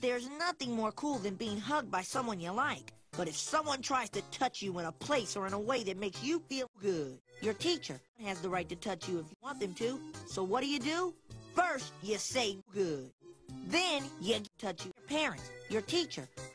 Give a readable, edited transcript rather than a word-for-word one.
There's nothing more cool than being hugged by someone you like. But if someone tries to touch you in a place or in a way that makes you feel good, your teacher has the right to touch you if you want them to. So what do? First, you say good. Then, you touch your parents, your teacher,